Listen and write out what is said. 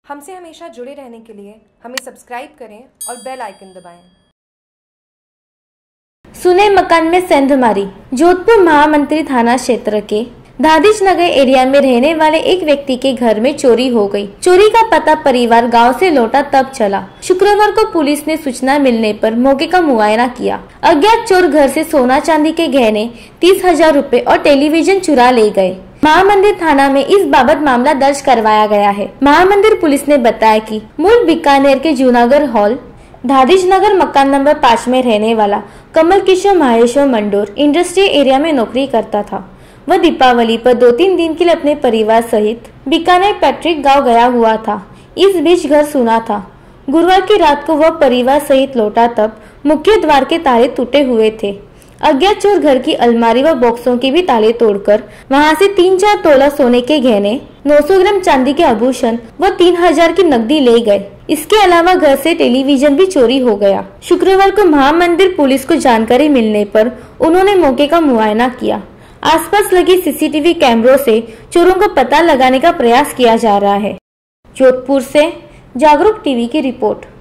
हमसे हमेशा जुड़े रहने के लिए हमें सब्सक्राइब करें और बेल आइकन दबाएं। सुने मकान में सेंधमारी। जोधपुर महामंत्री थाना क्षेत्र के धादिश नगर एरिया में रहने वाले एक व्यक्ति के घर में चोरी हो गई। चोरी का पता परिवार गांव से लौटा तब चला। शुक्रवार को पुलिस ने सूचना मिलने पर मौके का मुआयना किया। अज्ञात चोर घर से सोना चांदी के गहने 30,000 रूपए और टेलीविजन चुरा ले गए। महामंदिर थाना में इस बाबत मामला दर्ज करवाया गया है। महामंदिर पुलिस ने बताया कि मूल बीकानेर के जूनागढ़ हॉल धादिश नगर मकान नंबर 5 में रहने वाला कमल किशोर माहेश्वर मंडोर इंडस्ट्रियल एरिया में नौकरी करता था। वह दीपावली पर 2-3 दिन के लिए अपने परिवार सहित बीकानेर पैट्रिक गांव गया हुआ था। इस बीच घर सुना था। गुरुवार की रात को वह परिवार सहित लौटा तब मुख्य द्वार के ताले टूटे हुए थे। अज्ञात चोर घर की अलमारी व बॉक्सों के भी ताले तोड़कर वहां से 3-4 तोला सोने के गहने, 900 ग्राम चांदी के आभूषण व 3,000 की नकदी ले गए। इसके अलावा घर से टेलीविजन भी चोरी हो गया। शुक्रवार को महामंदिर पुलिस को जानकारी मिलने पर उन्होंने मौके का मुआयना किया। आसपास लगे सीसीटीवी कैमरों से चोरों का पता लगाने का प्रयास किया जा रहा है। जोधपुर से जागरूक टीवी की रिपोर्ट।